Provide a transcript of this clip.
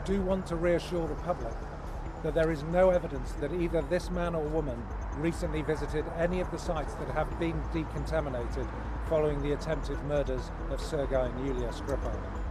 do want to reassure the public that there is no evidence that either this man or woman recently visited any of the sites that have been decontaminated following the attempted murders of Sergei and Yulia Skripal.